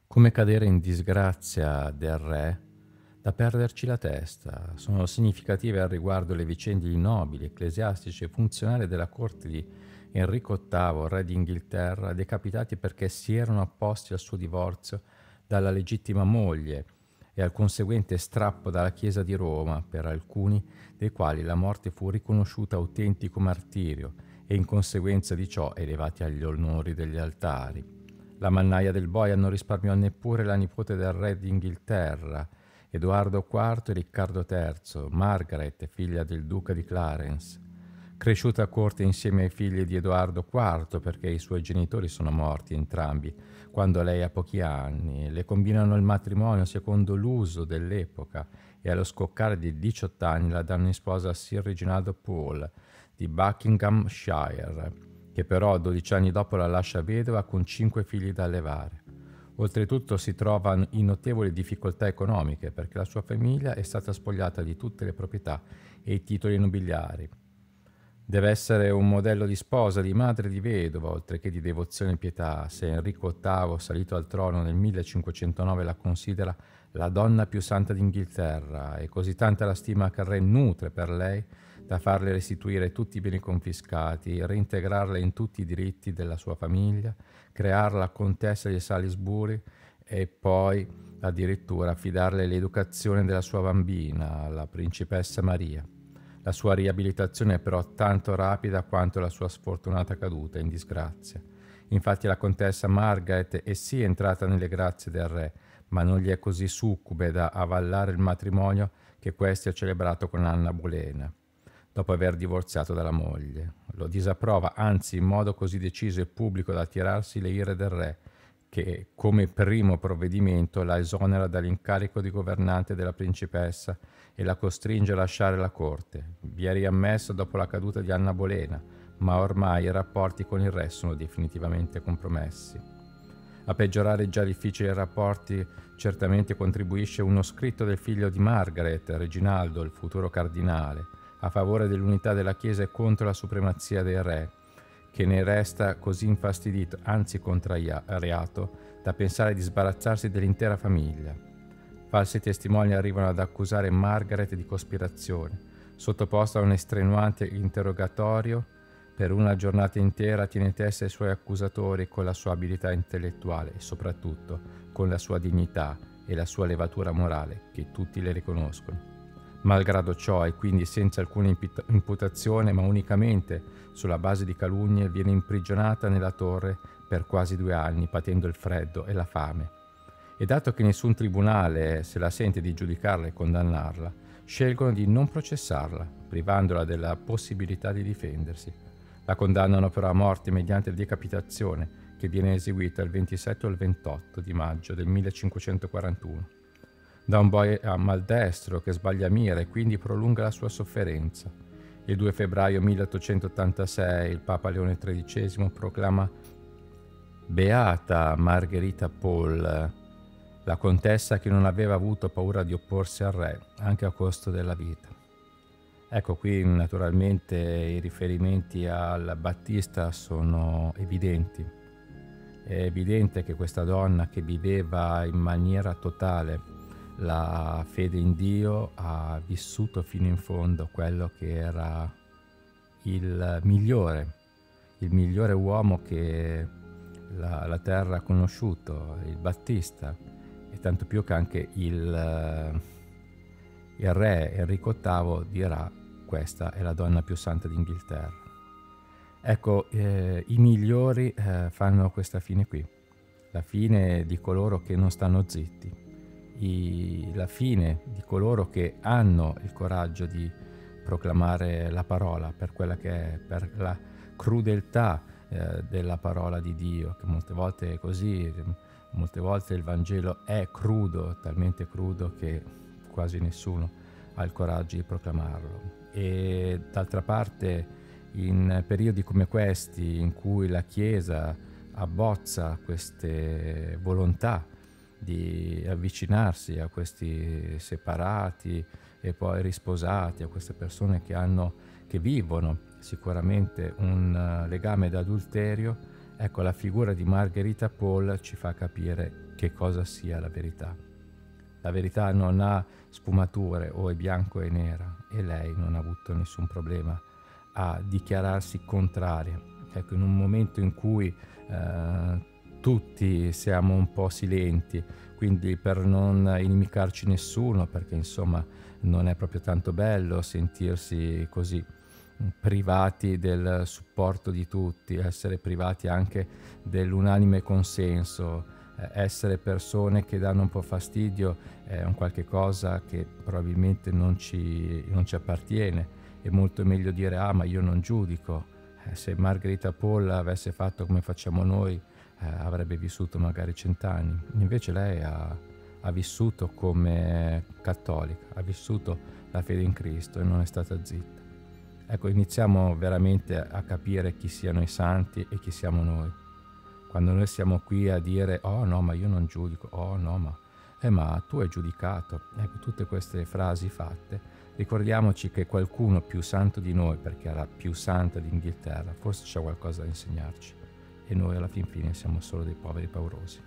Come cadere in disgrazia del re da perderci la testa. Sono significative al riguardo le vicende di nobili, ecclesiastici e funzionari della corte di Enrico VIII, re d'Inghilterra, decapitati perché si erano opposti al suo divorzio dalla legittima moglie e al conseguente strappo dalla Chiesa di Roma, per alcuni dei quali la morte fu riconosciuta autentico martirio e in conseguenza di ciò elevati agli onori degli altari. La mannaia del boia non risparmiò neppure la nipote del re d'Inghilterra, Edoardo IV e Riccardo III, Margaret, figlia del duca di Clarence. Cresciuta a corte insieme ai figli di Edoardo IV perché i suoi genitori sono morti entrambi quando lei ha pochi anni, le combinano il matrimonio secondo l'uso dell'epoca e allo scoccare di 18 anni la danno in sposa a Sir Reginaldo Pole di Buckinghamshire, che però 12 anni dopo la lascia vedova con 5 figli da allevare. Oltretutto si trova in notevoli difficoltà economiche perché la sua famiglia è stata spogliata di tutte le proprietà e i titoli nobiliari. Deve essere un modello di sposa, di madre, di vedova, oltre che di devozione e pietà, se Enrico VIII, salito al trono nel 1509, la considera la donna più santa d'Inghilterra e così tanta la stima che il re nutre per lei da farle restituire tutti i beni confiscati, reintegrarla in tutti i diritti della sua famiglia, crearla contessa di Salisbury e poi addirittura affidarle l'educazione della sua bambina, la principessa Maria. La sua riabilitazione è però tanto rapida quanto la sua sfortunata caduta in disgrazia. Infatti la contessa Margaret è sì entrata nelle grazie del re, ma non gli è così succube da avallare il matrimonio che questi ha celebrato con Anna Bolena, dopo aver divorziato dalla moglie. Lo disapprova, anzi in modo così deciso e pubblico da attirarsi le ire del re, che come primo provvedimento la esonera dall'incarico di governante della principessa e la costringe a lasciare la corte. Vi è riammesso dopo la caduta di Anna Bolena, ma ormai i rapporti con il re sono definitivamente compromessi. A peggiorare i già difficili rapporti certamente contribuisce uno scritto del figlio di Margaret, Reginaldo, il futuro cardinale, a favore dell'unità della Chiesa e contro la supremazia del re, che ne resta così infastidito, anzi contrariato, da pensare di sbarazzarsi dell'intera famiglia. Falsi testimoni arrivano ad accusare Margaret di cospirazione. Sottoposta a un estenuante interrogatorio, per una giornata intera tiene testa ai suoi accusatori con la sua abilità intellettuale e soprattutto con la sua dignità e la sua levatura morale, che tutti le riconoscono. Malgrado ciò, e quindi senza alcuna imputazione, ma unicamente sulla base di calunnie, viene imprigionata nella torre per quasi 2 anni, patendo il freddo e la fame. E dato che nessun tribunale se la sente di giudicarla e condannarla, scelgono di non processarla, privandola della possibilità di difendersi. La condannano però a morte mediante decapitazione, che viene eseguita il 27 o il 28 di maggio del 1541. Da un boia maldestro che sbaglia mira e quindi prolunga la sua sofferenza. Il 2 febbraio 1886 il Papa Leone XIII proclama Beata Margherita Pole, la contessa che non aveva avuto paura di opporsi al re, anche a costo della vita. Ecco, qui naturalmente i riferimenti al Battista sono evidenti. È evidente che questa donna che viveva in maniera totale la fede in Dio ha vissuto fino in fondo quello che era il migliore uomo che la terra ha conosciuto, il Battista, e tanto più che anche il re Enrico VIII dirà: questa è la donna più santa d'Inghilterra. Ecco, i migliori fanno questa fine qui, la fine di coloro che non stanno zitti, la fine di coloro che hanno il coraggio di proclamare la parola per quella che è, per la crudeltà della parola di Dio, che molte volte è così, molte volte il Vangelo è crudo, talmente crudo che quasi nessuno ha il coraggio di proclamarlo. E d'altra parte, in periodi come questi, in cui la Chiesa abbozza queste volontà di avvicinarsi a questi separati e poi risposati, a queste persone che vivono sicuramente un legame d'adulterio, ecco, la figura di Margherita Pole ci fa capire che cosa sia la verità. La verità non ha sfumature, o è bianco o è nera, e lei non ha avuto nessun problema a dichiararsi contraria. Ecco, in un momento in cui tutti siamo un po' silenti, quindi per non inimicarci nessuno, perché insomma non è proprio tanto bello sentirsi così privati del supporto di tutti, essere privati anche dell'unanime consenso, essere persone che danno un po' fastidio è un qualche cosa che probabilmente non ci appartiene. È molto meglio dire ma io non giudico. Se Margherita Paul avesse fatto come facciamo noi, avrebbe vissuto magari 100 anni. Invece lei ha vissuto come cattolica, ha vissuto la fede in Cristo e non è stata zitta. Ecco, iniziamo veramente a capire chi siano i santi e chi siamo noi. Quando noi siamo qui a dire oh no ma io non giudico, oh no ma tu hai giudicato. Ecco, tutte queste frasi fatte, ricordiamoci che qualcuno più santo di noi, perché era più santa d'Inghilterra, forse c'è qualcosa da insegnarci, e noi alla fin fine siamo solo dei poveri paurosi.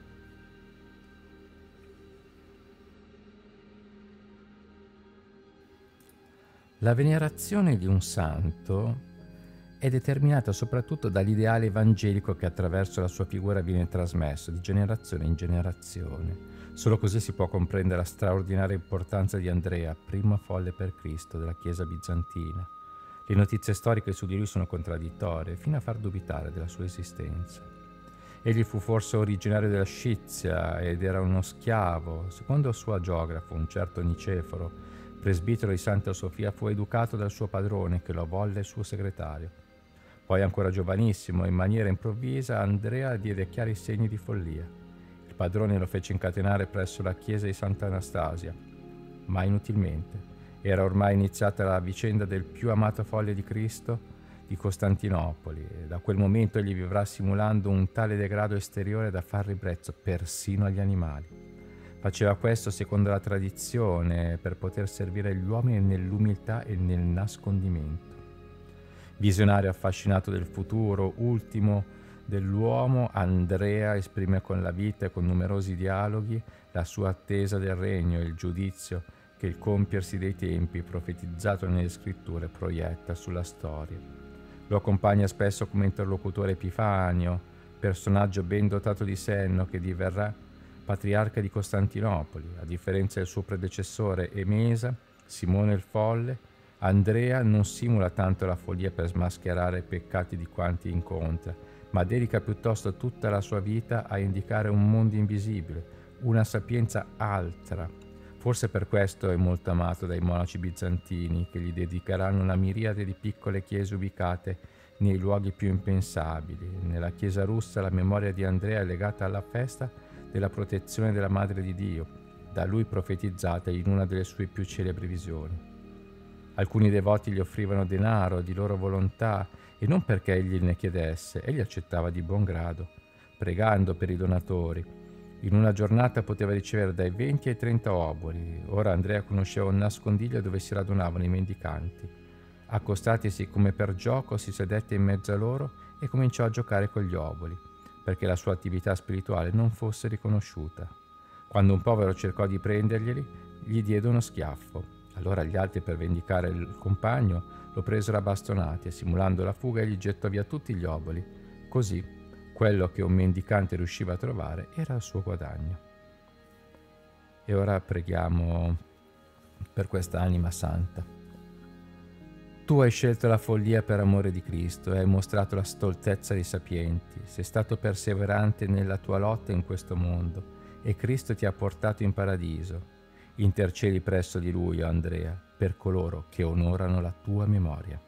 La venerazione di un santo è determinata soprattutto dall'ideale evangelico che attraverso la sua figura viene trasmesso di generazione in generazione. Solo così si può comprendere la straordinaria importanza di Andrea, primo folle per Cristo della Chiesa bizantina. Le notizie storiche su di lui sono contraddittorie, fino a far dubitare della sua esistenza. Egli fu forse originario della Scizia ed era uno schiavo. Secondo il suo agiografo, un certo Niceforo, presbitero di Santa Sofia, fu educato dal suo padrone che lo volle suo segretario. Poi, ancora giovanissimo, in maniera improvvisa, Andrea diede chiari segni di follia. Il padrone lo fece incatenare presso la chiesa di Sant'Anastasia, ma inutilmente. Era ormai iniziata la vicenda del più amato folle di Cristo di Costantinopoli, e da quel momento egli vivrà simulando un tale degrado esteriore da far ribrezzo persino agli animali. Faceva questo secondo la tradizione per poter servire gli uomini nell'umiltà e nel nascondimento. Visionario affascinato del futuro ultimo dell'uomo, Andrea esprime con la vita e con numerosi dialoghi la sua attesa del regno e il giudizio che il compiersi dei tempi, profetizzato nelle scritture, proietta sulla storia. Lo accompagna spesso come interlocutore Epifanio, personaggio ben dotato di senno che diverrà patriarca di Costantinopoli. A differenza del suo predecessore Emesa, Simone il Folle, Andrea non simula tanto la follia per smascherare i peccati di quanti incontra, ma dedica piuttosto tutta la sua vita a indicare un mondo invisibile, una sapienza altra. Forse per questo è molto amato dai monaci bizantini, che gli dedicheranno una miriade di piccole chiese ubicate nei luoghi più impensabili. Nella chiesa russa la memoria di Andrea è legata alla festa della protezione della Madre di Dio, da lui profetizzata in una delle sue più celebri visioni. Alcuni devoti gli offrivano denaro di loro volontà, e non perché egli ne chiedesse, egli accettava di buon grado, pregando per i donatori. In una giornata poteva ricevere dai 20 ai 30 oboli. Ora Andrea conosceva un nascondiglio dove si radunavano i mendicanti. Accostatisi come per gioco, si sedette in mezzo a loro e cominciò a giocare con gli oboli, perché la sua attività spirituale non fosse riconosciuta. Quando un povero cercò di prenderglieli, gli diede uno schiaffo. Allora gli altri, per vendicare il compagno, lo presero a bastonate e, simulando la fuga, gli gettò via tutti gli oboli. Così quello che un mendicante riusciva a trovare era il suo guadagno. E ora preghiamo per questa anima santa. Tu hai scelto la follia per amore di Cristo e hai mostrato la stoltezza dei sapienti. Sei stato perseverante nella tua lotta in questo mondo e Cristo ti ha portato in paradiso. Intercedi presso di Lui, Andrea, per coloro che onorano la tua memoria.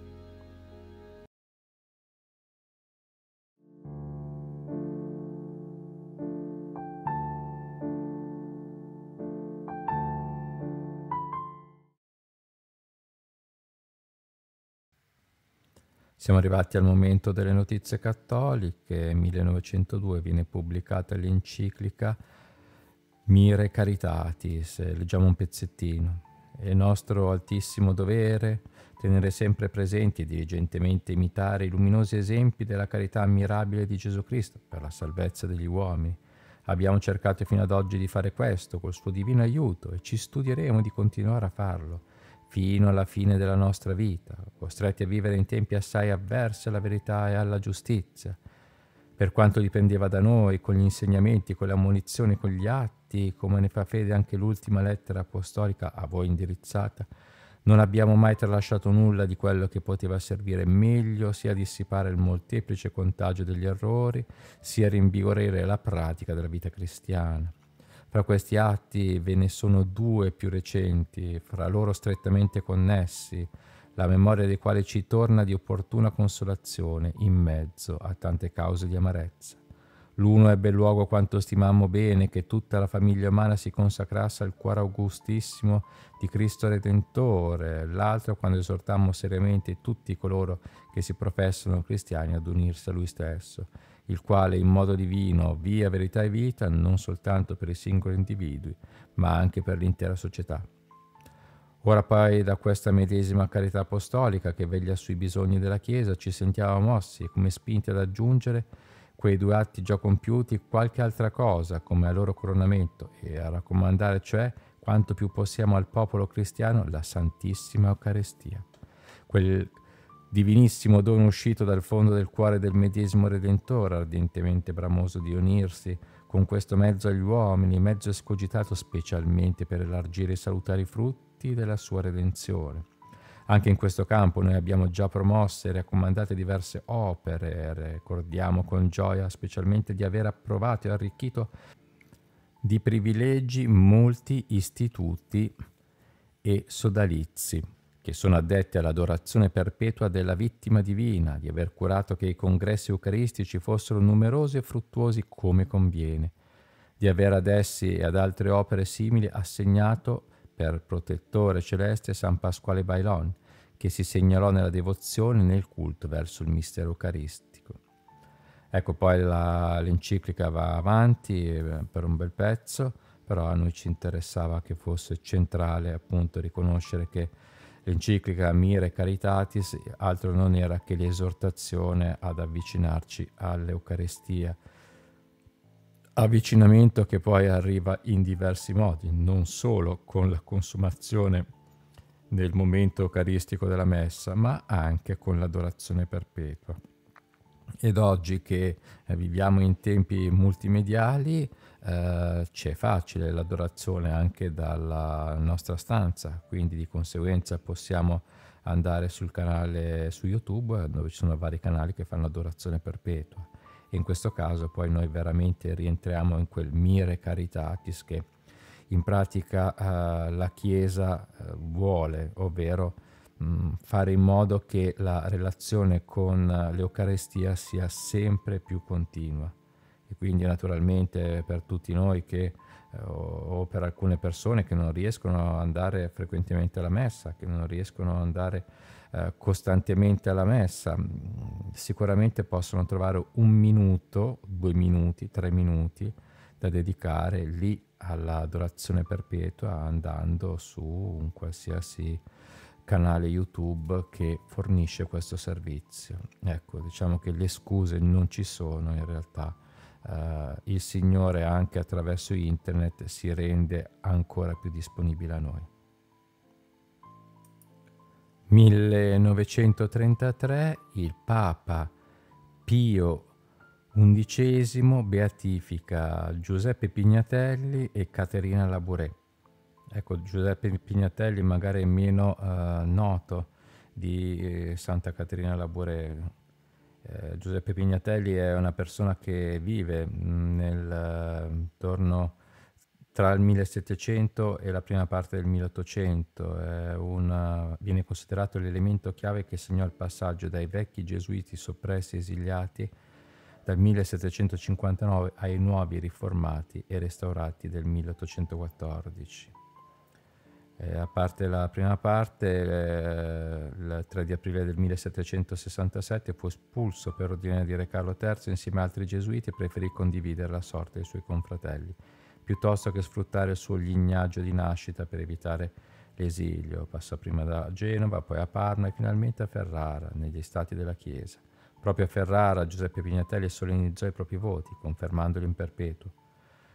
Siamo arrivati al momento delle notizie cattoliche. Nel 1902 viene pubblicata l'enciclica Mire Caritatis, leggiamo un pezzettino. È nostro altissimo dovere tenere sempre presenti e diligentemente imitare i luminosi esempi della carità ammirabile di Gesù Cristo per la salvezza degli uomini, Abbiamo cercato fino ad oggi di fare questo col suo divino aiuto e ci studieremo di continuare a farlo fino alla fine della nostra vita, costretti a vivere in tempi assai avversi alla verità e alla giustizia. Per quanto dipendeva da noi, con gli insegnamenti, con le ammonizioni, con gli atti, come ne fa fede anche l'ultima lettera apostolica a voi indirizzata, non abbiamo mai tralasciato nulla di quello che poteva servire meglio sia a dissipare il molteplice contagio degli errori, sia a rinvigorire la pratica della vita cristiana. Fra questi atti ve ne sono due più recenti, fra loro strettamente connessi, la memoria dei quali ci torna di opportuna consolazione in mezzo a tante cause di amarezza. L'uno ebbe luogo quanto stimammo bene che tutta la famiglia umana si consacrasse al cuore augustissimo di Cristo Redentore, l'altro quando esortammo seriamente tutti coloro che si professano cristiani ad unirsi a Lui stesso, il quale in modo divino, via, verità e vita, non soltanto per i singoli individui, ma anche per l'intera società. Ora poi da questa medesima carità apostolica che veglia sui bisogni della Chiesa ci sentiamo mossi e come spinti ad aggiungere quei due atti già compiuti qualche altra cosa come a loro coronamento e a raccomandare cioè quanto più possiamo al popolo cristiano la Santissima Eucaristia. Quel divinissimo dono uscito dal fondo del cuore del medesimo Redentore, ardentemente bramoso di unirsi con questo mezzo agli uomini, mezzo escogitato specialmente per elargire i salutari frutti della sua redenzione. Anche in questo campo noi abbiamo già promosse e raccomandate diverse opere, ricordiamo con gioia specialmente di aver approvato e arricchito di privilegi molti istituti e sodalizi che sono addetti all'adorazione perpetua della vittima divina, di aver curato che i congressi eucaristici fossero numerosi e fruttuosi come conviene, di aver ad essi e ad altre opere simili assegnato per protettore celeste San Pasquale Bailon, che si segnalò nella devozione e nel culto verso il mistero eucaristico. Ecco, poi l'enciclica va avanti per un bel pezzo, però a noi ci interessava che fosse centrale appunto riconoscere che l'enciclica Mire Caritatis altro non era che l'esortazione ad avvicinarci all'Eucaristia, avvicinamento che poi arriva in diversi modi, non solo con la consumazione nel momento eucaristico della messa, ma anche con l'adorazione perpetua. Ed oggi che viviamo in tempi multimediali c'è facile l'adorazione anche dalla nostra stanza, quindi di conseguenza possiamo andare sul canale su YouTube dove ci sono vari canali che fanno adorazione perpetua. E in questo caso poi noi veramente rientriamo in quel Mire Caritatis che in pratica la Chiesa vuole, ovvero fare in modo che la relazione con l'Eucaristia sia sempre più continua. E quindi naturalmente per tutti noi che o per alcune persone che non riescono ad andare frequentemente alla messa, che non riescono ad andare costantemente alla messa, sicuramente possono trovare 1 minuto, 2 minuti, 3 minuti da dedicare lì all'adorazione perpetua andando su un qualsiasi canale YouTube che fornisce questo servizio. Ecco, diciamo che le scuse non ci sono in realtà. Il Signore anche attraverso internet si rende ancora più disponibile a noi. 1933 il Papa Pio XI beatifica Giuseppe Pignatelli e Caterina Labouré. Ecco, Giuseppe Pignatelli magari è meno noto di Santa Caterina Labouré. Giuseppe Pignatelli è una persona che vive intorno tra il 1700 e la prima parte del 1800. Viene considerato l'elemento chiave che segnò il passaggio dai vecchi gesuiti soppressi e esiliati dal 1759 ai nuovi riformati e restaurati del 1814. A parte la prima parte, il 3 di aprile del 1767 fu espulso per ordine di Re Carlo III insieme a altri gesuiti e preferì condividere la sorte dei suoi confratelli, piuttosto che sfruttare il suo lignaggio di nascita per evitare l'esilio. Passò prima da Genova, poi a Parma e finalmente a Ferrara, negli stati della Chiesa. Proprio a Ferrara Giuseppe Pignatelli solennizzò i propri voti, confermandoli in perpetuo.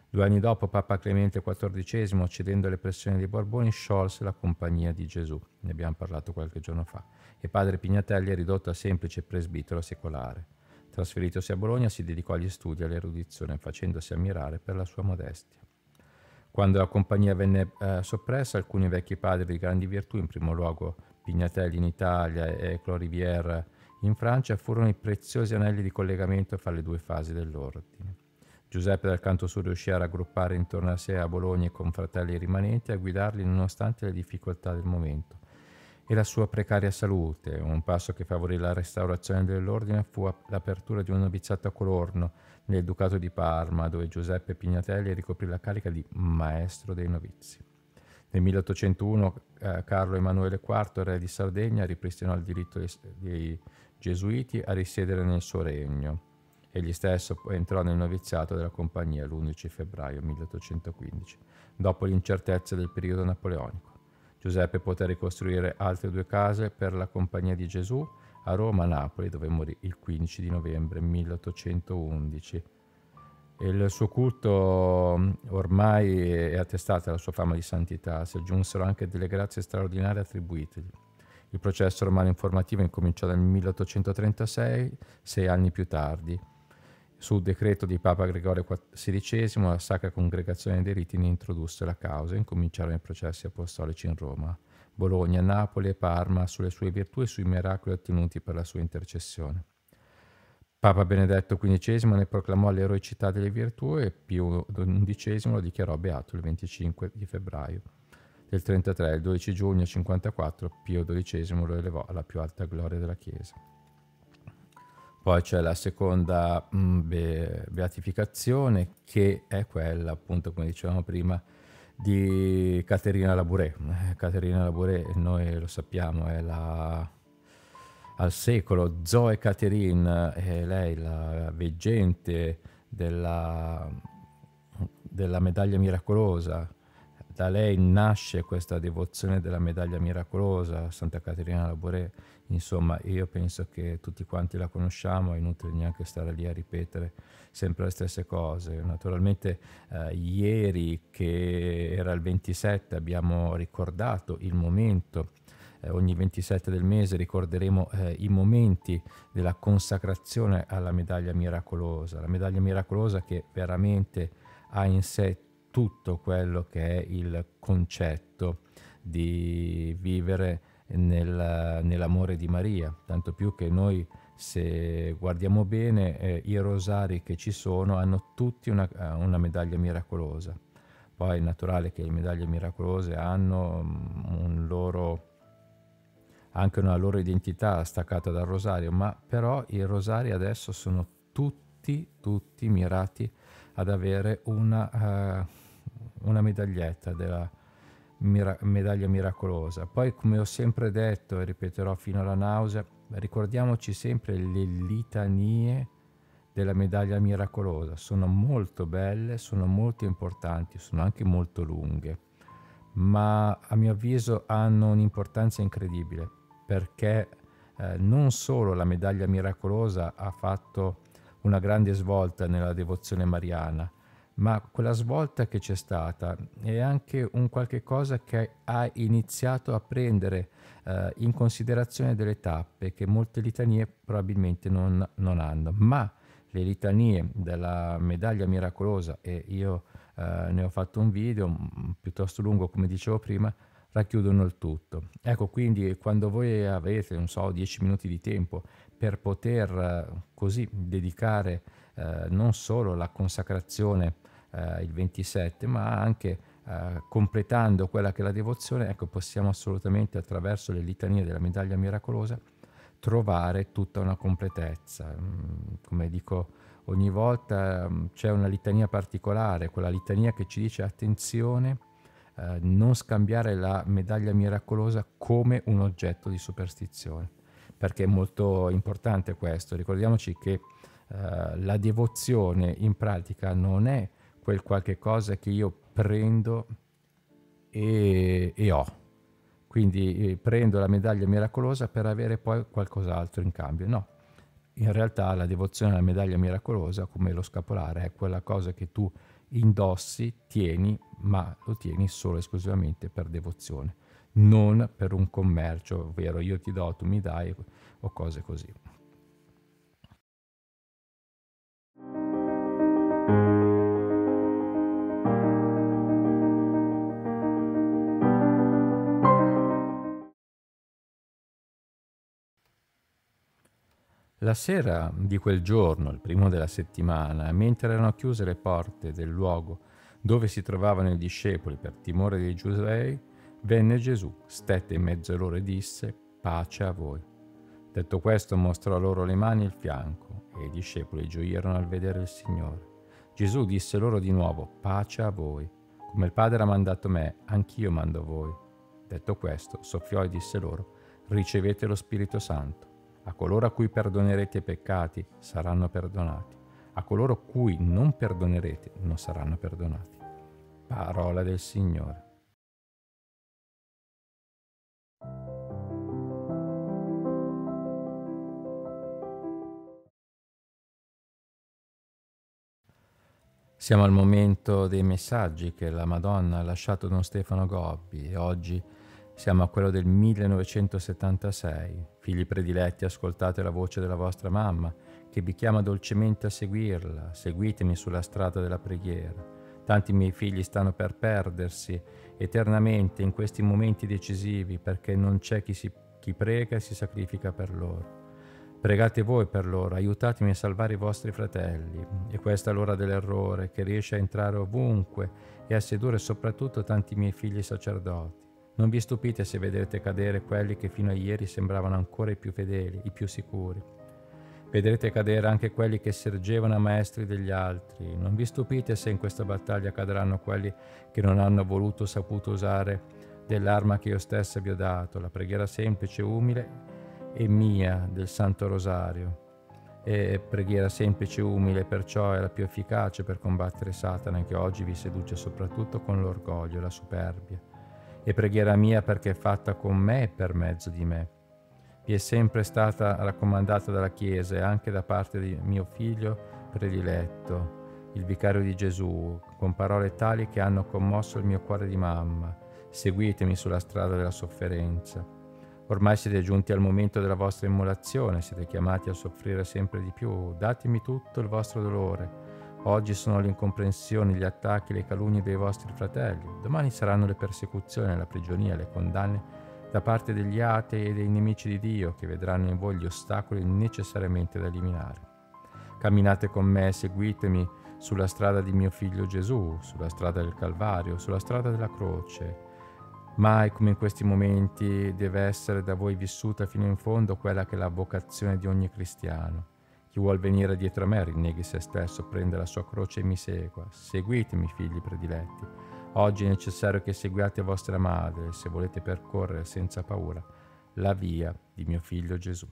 2 anni dopo Papa Clemente XIV, cedendo alle pressioni dei Borboni, sciolse la Compagnia di Gesù, ne abbiamo parlato qualche giorno fa, e padre Pignatelli è ridotto a semplice presbitero secolare. Trasferitosi a Bologna si dedicò agli studi e all'erudizione, facendosi ammirare per la sua modestia. Quando la compagnia venne soppressa, alcuni vecchi padri di grandi virtù, in primo luogo Pignatelli in Italia e Clorivière in Francia, furono i preziosi anelli di collegamento fra le due fasi dell'ordine. Giuseppe dal canto suo riuscì a raggruppare intorno a sé a Bologna i confratelli rimanenti e a guidarli nonostante le difficoltà del momento e la sua precaria salute. Un passo che favorì la restaurazione dell'ordine fu l'apertura di un noviziato a Colorno, nel Ducato di Parma, dove Giuseppe Pignatelli ricoprì la carica di maestro dei novizi. Nel 1801 Carlo Emanuele IV, re di Sardegna, ripristinò il diritto dei gesuiti a risiedere nel suo regno. Egli stesso entrò nel noviziato della compagnia l'11 febbraio 1815, dopo l'incertezza del periodo napoleonico. Giuseppe poté ricostruire altre 2 case per la Compagnia di Gesù a Roma e Napoli, dove morì il 15 di novembre 1811. Il suo culto ormai è attestata la sua fama di santità, si aggiunsero anche delle grazie straordinarie attribuitegli. Il processo romano informativo incominciò nel 1836, 6 anni più tardi. Su decreto di Papa Gregorio XVI, la Sacra Congregazione dei Riti ne introdusse la causa e incominciarono i processi apostolici in Roma, Bologna, Napoli e Parma sulle sue virtù e sui miracoli ottenuti per la sua intercessione. Papa Benedetto XV ne proclamò l'eroicità delle virtù e Pio XI lo dichiarò beato il 25 di febbraio del 33. Il 12 giugno 54 Pio XII lo elevò alla più alta gloria della Chiesa. Poi c'è la seconda beatificazione, che è quella, appunto, come dicevamo prima, di Caterina Labouré. Caterina Labouré, noi lo sappiamo, è al secolo Zoe Catherine, è lei la veggente della medaglia miracolosa. Da lei nasce questa devozione della medaglia miracolosa, Santa Caterina Labouré. Insomma, io penso che tutti quanti la conosciamo, è inutile neanche stare lì a ripetere sempre le stesse cose. Naturalmente ieri, che era il 27, abbiamo ricordato il momento, ogni 27 del mese ricorderemo i momenti della consacrazione alla medaglia miracolosa. La medaglia miracolosa che veramente ha in sé tutto quello che è il concetto di vivere nell'amore di Maria, tanto più che noi, se guardiamo bene, i rosari che ci sono hanno tutti una medaglia miracolosa. Poi è naturale che le medaglie miracolose hanno anche una loro identità staccata dal rosario, ma però i rosari adesso sono tutti mirati ad avere una medaglietta della medaglia miracolosa. Poi, come ho sempre detto e ripeterò fino alla nausea, ricordiamoci sempre le litanie della medaglia miracolosa. Sono molto belle, sono molto importanti, sono anche molto lunghe, ma a mio avviso hanno un'importanza incredibile, perché non solo la medaglia miracolosa ha fatto una grande svolta nella devozione mariana, ma quella svolta che c'è stata è anche un qualche cosa che ha iniziato a prendere in considerazione delle tappe che molte litanie probabilmente non hanno, ma le litanie della medaglia miracolosa, e io ne ho fatto un video piuttosto lungo, come dicevo prima, racchiudono il tutto. Ecco, quindi quando voi avete, non so, 10 minuti di tempo per poter così dedicare non solo la consacrazione il 27, ma anche completando quella che è la devozione, ecco, possiamo assolutamente, attraverso le litanie della medaglia miracolosa, trovare tutta una completezza. Come dico ogni volta, c'è una litania particolare, quella litania che ci dice: attenzione, non scambiare la medaglia miracolosa come un oggetto di superstizione, perché è molto importante questo. Ricordiamoci che la devozione in pratica non è quel qualche cosa che io prendo e ho. Quindi prendo la medaglia miracolosa per avere poi qualcos'altro in cambio. No, in realtà la devozione alla medaglia miracolosa, come lo scapolare, è quella cosa che tu indossi, tieni, ma lo tieni solo e esclusivamente per devozione, non per un commercio, ovvero io ti do, tu mi dai, o cose così. La sera di quel giorno, il primo della settimana, mentre erano chiuse le porte del luogo dove si trovavano i discepoli per timore dei giudei, venne Gesù, stette in mezzo a loro e disse: pace a voi. Detto questo, mostrò loro le mani e il fianco, e i discepoli gioirono al vedere il Signore. Gesù disse loro di nuovo: pace a voi. Come il Padre ha mandato me, anch'io mando voi. Detto questo, soffiò e disse loro: ricevete lo Spirito Santo. A coloro a cui perdonerete i peccati saranno perdonati. A coloro cui non perdonerete non saranno perdonati. Parola del Signore. Siamo al momento dei messaggi che la Madonna ha lasciato Don Stefano Gobbi e oggi siamo a quello del 1976. Figli prediletti, ascoltate la voce della vostra mamma che vi chiama dolcemente a seguirla. Seguitemi sulla strada della preghiera. Tanti miei figli stanno per perdersi eternamente in questi momenti decisivi perché non c'è chi prega e si sacrifica per loro. Pregate voi per loro, aiutatemi a salvare i vostri fratelli. E questa è l'ora dell'errore che riesce a entrare ovunque e a sedurre soprattutto tanti miei figli sacerdoti. Non vi stupite se vedrete cadere quelli che fino a ieri sembravano ancora i più fedeli, i più sicuri. Vedrete cadere anche quelli che si ergevano a maestri degli altri. Non vi stupite se in questa battaglia cadranno quelli che non hanno voluto o saputo usare dell'arma che io stessa vi ho dato, la preghiera semplice, umile e mia del Santo Rosario. E preghiera semplice e umile perciò è la più efficace per combattere Satana, che oggi vi seduce soprattutto con l'orgoglio e la superbia. E preghiera mia perché è fatta con me e per mezzo di me. Vi è sempre stata raccomandata dalla Chiesa e anche da parte di mio figlio prediletto, il vicario di Gesù, con parole tali che hanno commosso il mio cuore di mamma. Seguitemi sulla strada della sofferenza. Ormai siete giunti al momento della vostra immolazione, siete chiamati a soffrire sempre di più. Datemi tutto il vostro dolore. Oggi sono le incomprensioni, gli attacchi, le calunnie dei vostri fratelli. Domani saranno le persecuzioni, la prigionia, le condanne da parte degli atei e dei nemici di Dio, che vedranno in voi gli ostacoli necessariamente da eliminare. Camminate con me, seguitemi sulla strada di mio figlio Gesù, sulla strada del Calvario, sulla strada della croce. Mai come in questi momenti deve essere da voi vissuta fino in fondo quella che è la vocazione di ogni cristiano. Chi vuol venire dietro a me rinneghi se stesso, prenda la sua croce e mi segua. Seguitemi, figli prediletti. Oggi è necessario che seguiate vostra madre se volete percorrere senza paura la via di mio figlio Gesù.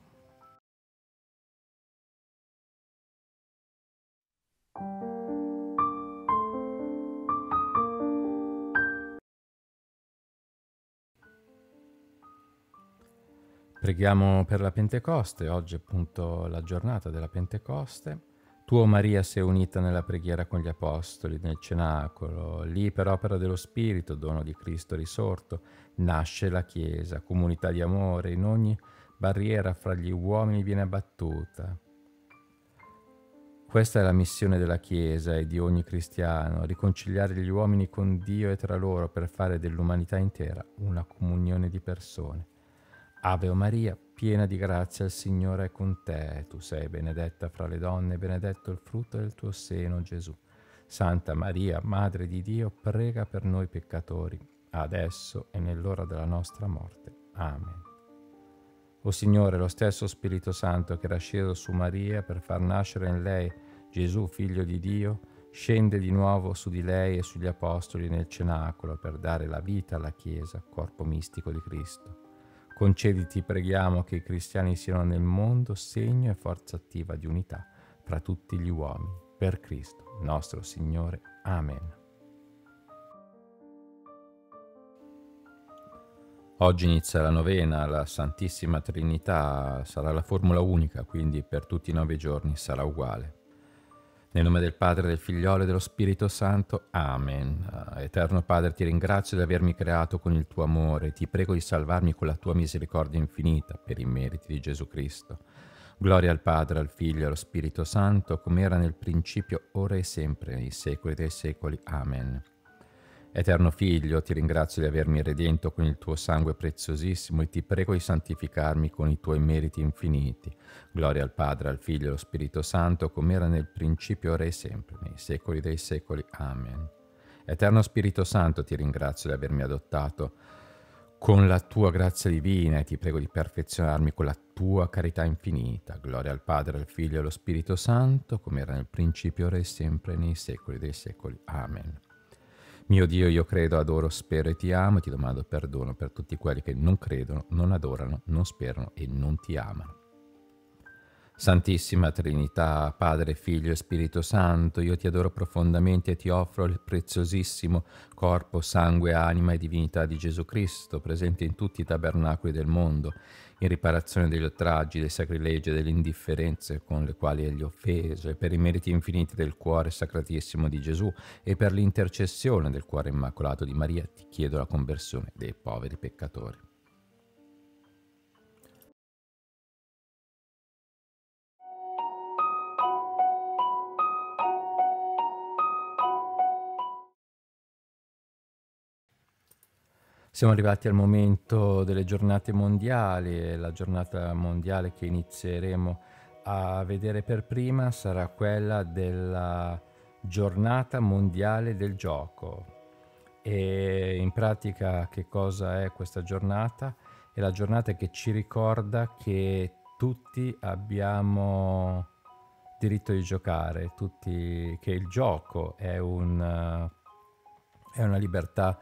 Preghiamo per la Pentecoste, oggi è appunto la giornata della Pentecoste. Tu, o Maria, sei unita nella preghiera con gli Apostoli, nel cenacolo. Lì, per opera dello Spirito, dono di Cristo risorto, nasce la Chiesa, comunità di amore. In ogni barriera fra gli uomini viene abbattuta. Questa è la missione della Chiesa e di ogni cristiano, riconciliare gli uomini con Dio e tra loro per fare dell'umanità intera una comunione di persone. Ave o Maria, piena di grazia, il Signore è con te. Tu sei benedetta fra le donne, benedetto il frutto del tuo seno, Gesù. Santa Maria, Madre di Dio, prega per noi peccatori, adesso e nell'ora della nostra morte. Amen. O Signore, lo stesso Spirito Santo che era sceso su Maria per far nascere in lei Gesù, Figlio di Dio, scende di nuovo su di lei e sugli Apostoli nel cenacolo per dare la vita alla Chiesa, corpo mistico di Cristo. Concediti, preghiamo, che i cristiani siano nel mondo segno e forza attiva di unità fra tutti gli uomini. Per Cristo, nostro Signore. Amen. Oggi inizia la novena alla Santissima Trinità, sarà la formula unica, quindi per tutti i 9 giorni sarà uguale. Nel nome del Padre, del Figliolo e dello Spirito Santo. Amen. Eterno Padre, ti ringrazio di avermi creato con il tuo amore. Ti prego di salvarmi con la tua misericordia infinita per i meriti di Gesù Cristo. Gloria al Padre, al Figlio e allo Spirito Santo, come era nel principio, ora e sempre, nei secoli dei secoli. Amen. Eterno Figlio, ti ringrazio di avermi redento con il tuo sangue preziosissimo e ti prego di santificarmi con i tuoi meriti infiniti. Gloria al Padre, al Figlio e allo Spirito Santo, come era nel principio, ora e sempre, nei secoli dei secoli. Amen. Eterno Spirito Santo, ti ringrazio di avermi adottato con la tua grazia divina e ti prego di perfezionarmi con la tua carità infinita. Gloria al Padre, al Figlio e allo Spirito Santo, come era nel principio, ora e sempre, nei secoli dei secoli. Amen. Mio Dio, io credo, adoro, spero e ti amo e ti domando perdono per tutti quelli che non credono, non adorano, non sperano e non ti amano. Santissima Trinità, Padre, Figlio e Spirito Santo, io ti adoro profondamente e ti offro il preziosissimo corpo, sangue, anima e divinità di Gesù Cristo, presente in tutti i tabernacoli del mondo, in riparazione degli oltraggi, dei sacrilegi e delle indifferenze con le quali egli offeso, e per i meriti infiniti del cuore sacratissimo di Gesù e per l'intercessione del cuore immacolato di Maria, ti chiedo la conversione dei poveri peccatori. Siamo arrivati al momento delle giornate mondiali e la giornata mondiale che inizieremo a vedere per prima sarà quella della giornata mondiale del gioco. E in pratica che cosa è questa giornata? È la giornata che ci ricorda che tutti abbiamo diritto di giocare, tutti, che il gioco è una libertà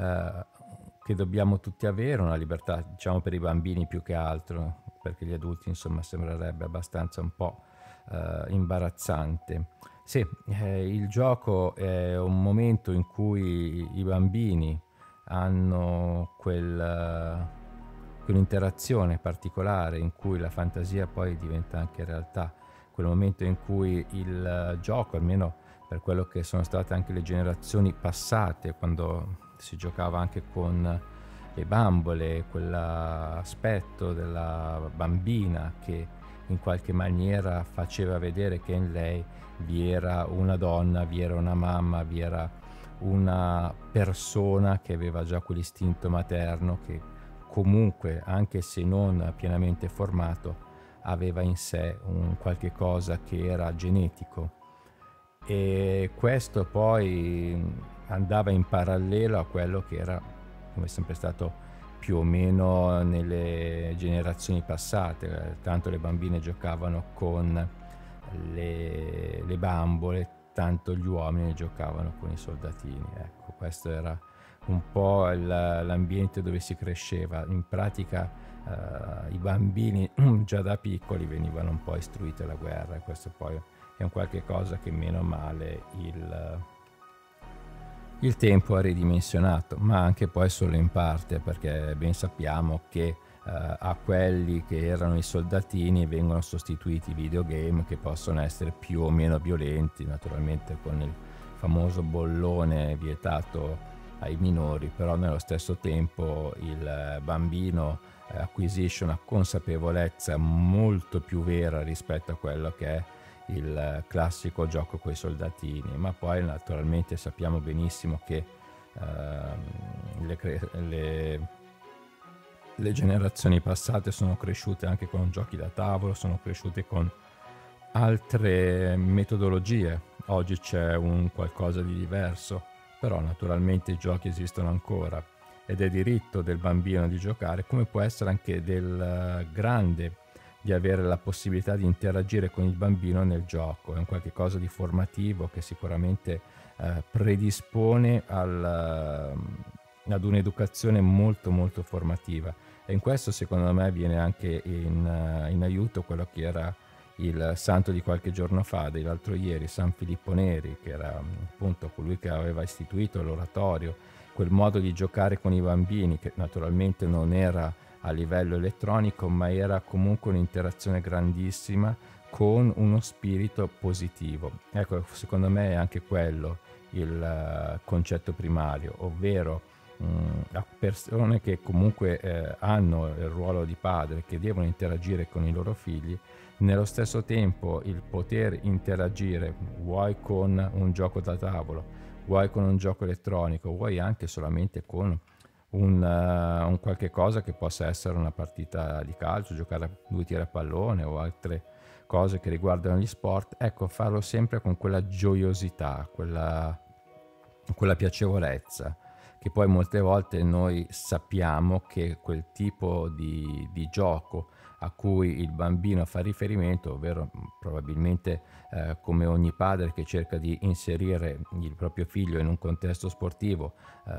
che dobbiamo tutti avere, una libertà diciamo per i bambini più che altro, perché gli adulti insomma sembrerebbe abbastanza un po' imbarazzante. Sì, il gioco è un momento in cui i bambini hanno quell'interazione particolare in cui la fantasia poi diventa anche realtà, quel momento in cui il gioco, almeno per quello che sono state anche le generazioni passate, quando si giocava anche con le bambole, quell'aspetto della bambina che in qualche maniera faceva vedere che in lei vi era una donna, vi era una mamma, vi era una persona che aveva già quell'istinto materno che comunque, anche se non pienamente formato, aveva in sé un qualche cosa che era genetico. E questo poi andava in parallelo a quello che era, come è sempre stato più o meno nelle generazioni passate, tanto le bambine giocavano con le bambole, tanto gli uomini giocavano con i soldatini. Ecco, questo era un po' l'ambiente dove si cresceva. In pratica i bambini già da piccoli venivano un po' istruiti alla guerra, e questo poi è un qualche cosa che meno male il tempo ha ridimensionato, ma anche poi solo in parte, perché ben sappiamo che a quelli che erano i soldatini vengono sostituiti i videogame che possono essere più o meno violenti, naturalmente con il famoso bollone vietato ai minori, però nello stesso tempo il bambino acquisisce una consapevolezza molto più vera rispetto a quello che è il classico gioco coi soldatini, ma poi naturalmente sappiamo benissimo che le generazioni passate sono cresciute anche con giochi da tavolo, sono cresciute con altre metodologie. Oggi c'è un qualcosa di diverso, però naturalmente i giochi esistono ancora ed è diritto del bambino di giocare, come può essere anche del grande di avere la possibilità di interagire con il bambino nel gioco. È un qualche cosa di formativo che sicuramente predispone ad un'educazione molto molto formativa, e in questo secondo me viene anche in aiuto quello che era il santo di qualche giorno fa, dell'altro ieri, San Filippo Neri, che era appunto colui che aveva istituito l'oratorio, quel modo di giocare con i bambini che naturalmente non era a livello elettronico, ma era comunque un'interazione grandissima con uno spirito positivo. Ecco, secondo me è anche quello il concetto primario, ovvero a persone che comunque hanno il ruolo di padre, che devono interagire con i loro figli, nello stesso tempo il poter interagire, vuoi con un gioco da tavolo, vuoi con un gioco elettronico, vuoi anche solamente con un qualche cosa che possa essere una partita di calcio, giocare a due tiri a pallone o altre cose che riguardano gli sport, ecco, farlo sempre con quella gioiosità, quella piacevolezza, che poi molte volte noi sappiamo che quel tipo di gioco a cui il bambino fa riferimento, ovvero probabilmente come ogni padre che cerca di inserire il proprio figlio in un contesto sportivo,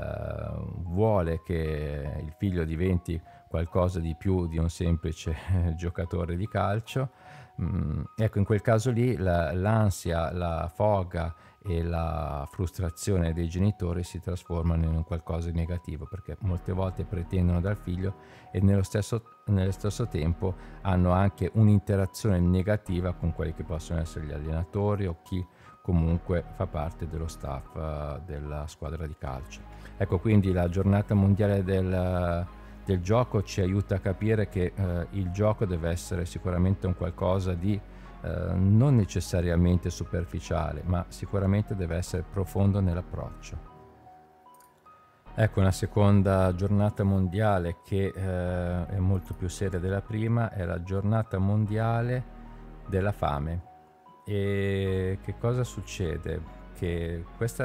vuole che il figlio diventi qualcosa di più di un semplice giocatore di calcio. Ecco, in quel caso lì l'ansia, la foga e la frustrazione dei genitori si trasformano in un qualcosa di negativo, perché molte volte pretendono dal figlio e nello stesso tempo hanno anche un'interazione negativa con quelli che possono essere gli allenatori o chi comunque fa parte dello staff della squadra di calcio. Ecco, quindi la giornata mondiale del gioco ci aiuta a capire che il gioco deve essere sicuramente un qualcosa di non necessariamente superficiale, ma sicuramente deve essere profondo nell'approccio. Ecco, una seconda giornata mondiale che è molto più seria della prima è la giornata mondiale della fame. E che cosa succede? Che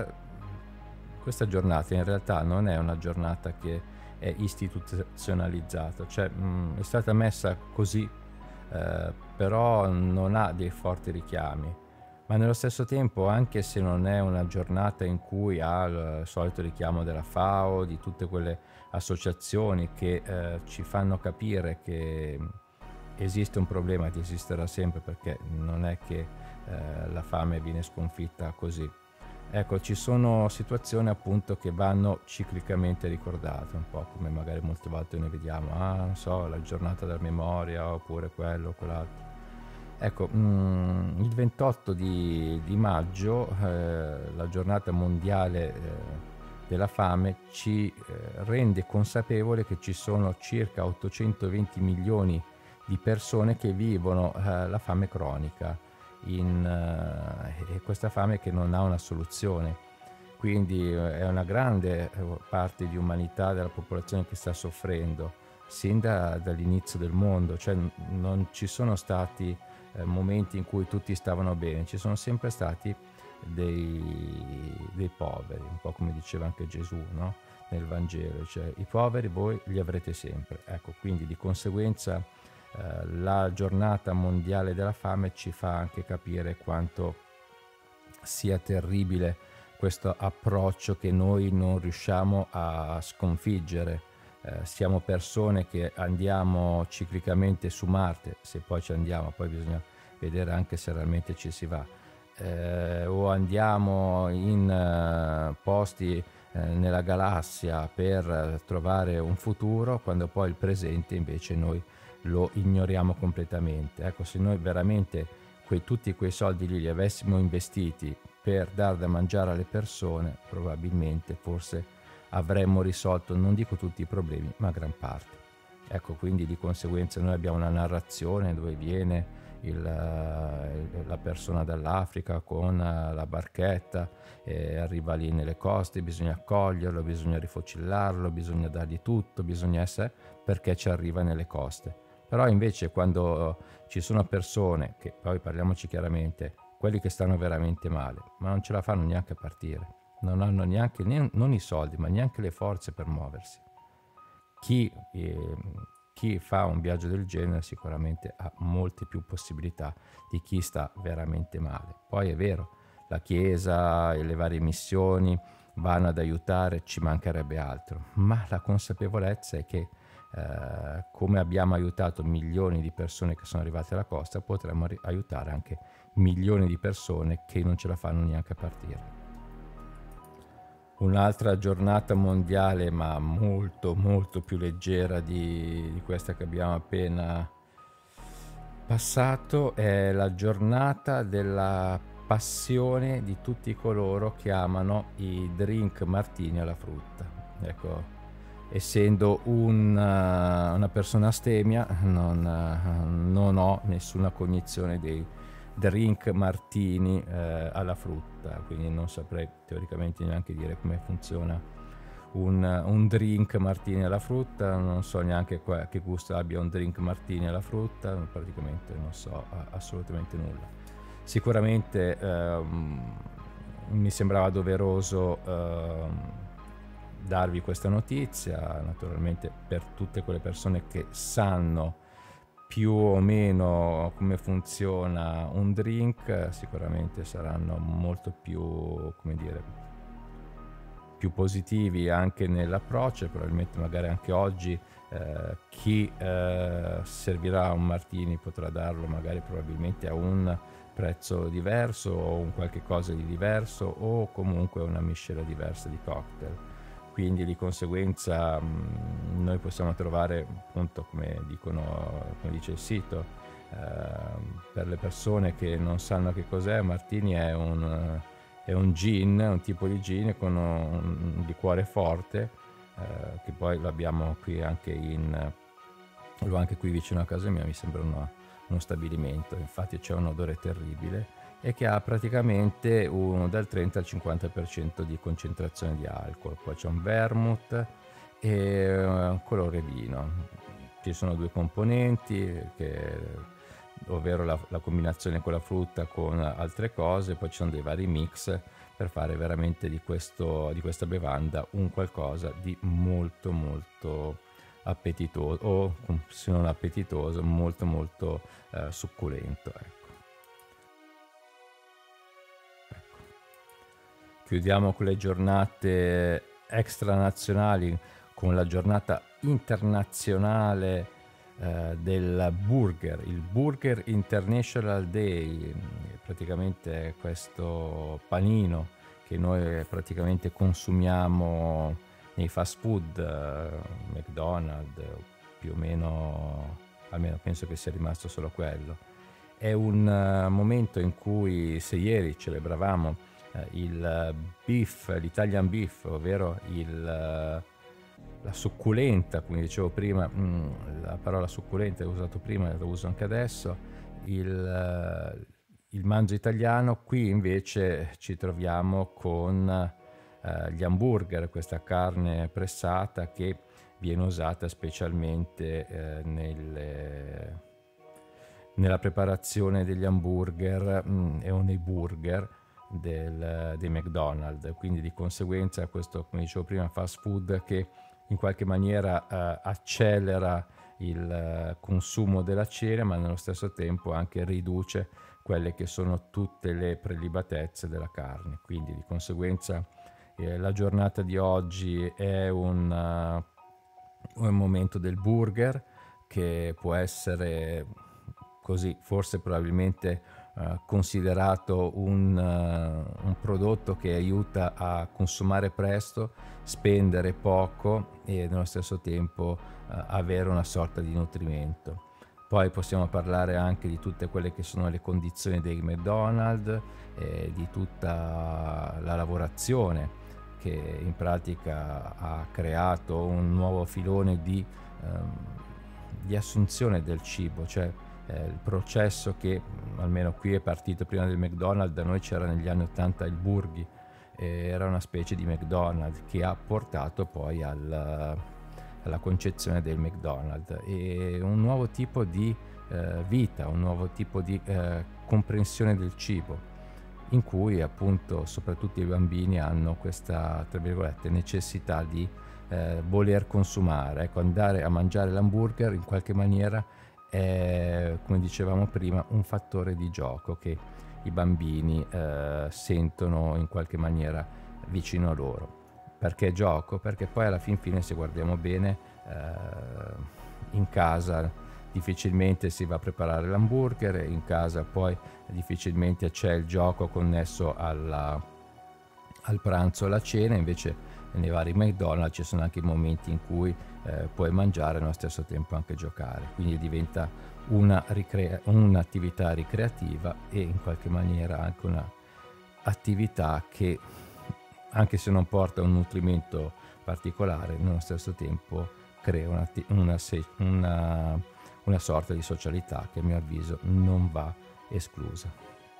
questa giornata in realtà non è una giornata che è istituzionalizzata, cioè è stata messa così, però non ha dei forti richiami, ma nello stesso tempo, anche se non è una giornata in cui ha il solito richiamo della FAO, di tutte quelle associazioni che ci fanno capire che esiste un problema, che esisterà sempre, perché non è che la fame viene sconfitta così. Ecco, ci sono situazioni appunto che vanno ciclicamente ricordate, un po' come magari molte volte noi vediamo, non so, la giornata della memoria oppure quello o quell'altro. Ecco, il 28 di maggio, la giornata mondiale della fame ci rende consapevole che ci sono circa 820 milioni di persone che vivono la fame cronica, e questa fame che non ha una soluzione. Quindi è una grande parte di umanità della popolazione che sta soffrendo sin dall'inizio del mondo, cioè non ci sono stati momenti in cui tutti stavano bene, ci sono sempre stati dei poveri, un po' come diceva anche Gesù, no? Nel Vangelo, cioè i poveri voi li avrete sempre. Ecco, quindi di conseguenza la giornata mondiale della fame ci fa anche capire quanto sia terribile questo approccio che noi non riusciamo a sconfiggere. Siamo persone che andiamo ciclicamente su Marte, se poi ci andiamo, poi bisogna vedere anche se realmente ci si va, o andiamo in posti nella galassia per trovare un futuro, quando poi il presente invece noi lo ignoriamo completamente. Ecco, se noi veramente tutti quei soldi lì li avessimo investiti per dar da mangiare alle persone, probabilmente forse avremmo risolto, non dico tutti i problemi, ma gran parte. Ecco, quindi di conseguenza noi abbiamo una narrazione dove viene la persona dall'Africa con la barchetta e arriva lì nelle coste, bisogna accoglierlo, bisogna rifocillarlo, bisogna dargli tutto, bisogna essere, perché ci arriva nelle coste. Però invece quando ci sono persone, che poi parliamoci chiaramente, quelli che stanno veramente male, ma non ce la fanno neanche a partire, non hanno neanche non i soldi, ma neanche le forze per muoversi. Chi fa un viaggio del genere sicuramente ha molte più possibilità di chi sta veramente male. Poi è vero, la Chiesa e le varie missioni vanno ad aiutare, ci mancherebbe altro, ma la consapevolezza è che come abbiamo aiutato milioni di persone che sono arrivate alla costa, potremmo aiutare anche milioni di persone che non ce la fanno neanche a partire. Un'altra giornata mondiale, ma molto molto più leggera di questa che abbiamo appena Passato è la giornata della passione di tutti coloro che amano i drink martini alla frutta. Ecco, essendo una persona astemia, non ho nessuna cognizione dei drink martini alla frutta, quindi non saprei teoricamente neanche dire come funziona un drink martini alla frutta, non so neanche che gusto abbia un drink martini alla frutta, praticamente non so assolutamente nulla. Sicuramente mi sembrava doveroso darvi questa notizia, naturalmente per tutte quelle persone che sanno più o meno come funziona un drink, sicuramente saranno molto più, come dire, più positivi anche nell'approccio. Probabilmente magari anche oggi chi servirà un martini potrà darlo magari probabilmente a un prezzo diverso o un qualche cosa di diverso o comunque una miscela diversa di cocktail. Quindi di conseguenza noi possiamo trovare, appunto, come dice il sito, per le persone che non sanno che cos'è, martini è un gin, un tipo di gin con un liquore forte, che poi lo abbiamo qui anche l'ho anche qui vicino a casa mia, mi sembra uno stabilimento, infatti c'è un odore terribile e che ha praticamente dal 30 al 50% di concentrazione di alcol. Poi c'è un vermouth e un colore vino. Ci sono due componenti, ovvero la combinazione con la frutta con altre cose, poi ci sono dei vari mix per fare veramente di questa bevanda un qualcosa di molto molto appetitoso, o se non appetitoso, molto molto succulento, ecco. Chiudiamo con le giornate extranazionali con la giornata internazionale del burger, il Burger International Day, praticamente questo panino che noi praticamente consumiamo nei fast food, McDonald's, più o meno, almeno penso che sia rimasto solo quello. È un momento in cui, se ieri celebravamo il beef, l'Italian beef, ovvero la succulenta, come dicevo prima, la parola succulenta l'ho usato prima e lo uso anche adesso, il manzo italiano. Qui invece ci troviamo con gli hamburger, questa carne pressata che viene usata specialmente nella preparazione degli hamburger o nei burger dei McDonald's. Quindi di conseguenza questo, come dicevo prima, fast food che in qualche maniera accelera il consumo della cena, ma nello stesso tempo anche riduce quelle che sono tutte le prelibatezze della carne. Quindi di conseguenza la giornata di oggi è un momento del burger, che può essere così, forse probabilmente considerato un prodotto che aiuta a consumare presto, spendere poco e nello stesso tempo avere una sorta di nutrimento. Poi possiamo parlare anche di tutte quelle che sono le condizioni dei McDonald's, di tutta la lavorazione che in pratica ha creato un nuovo filone di assunzione del cibo, cioè il processo che almeno qui è partito prima del McDonald's. Da noi c'era negli anni 80 il Burghi, era una specie di McDonald's che ha portato poi alla concezione del McDonald's, e un nuovo tipo di vita, un nuovo tipo di comprensione del cibo, in cui appunto soprattutto i bambini hanno questa, tra virgolette, necessità di voler consumare. Ecco, andare a mangiare l'hamburger in qualche maniera è, come dicevamo prima, un fattore di gioco che i bambini sentono in qualche maniera vicino a loro. Perché gioco? Perché poi alla fin fine, se guardiamo bene, in casa difficilmente si va a preparare l'hamburger, in casa poi difficilmente c'è il gioco connesso al pranzo o alla cena. Invece nei vari McDonald's ci sono anche i momenti in cui puoi mangiare e allo stesso tempo anche giocare, quindi diventa un'attività ricreativa e in qualche maniera anche un'attività che, anche se non porta un nutrimento particolare, nello stesso tempo crea una sorta di socialità che a mio avviso non va esclusa.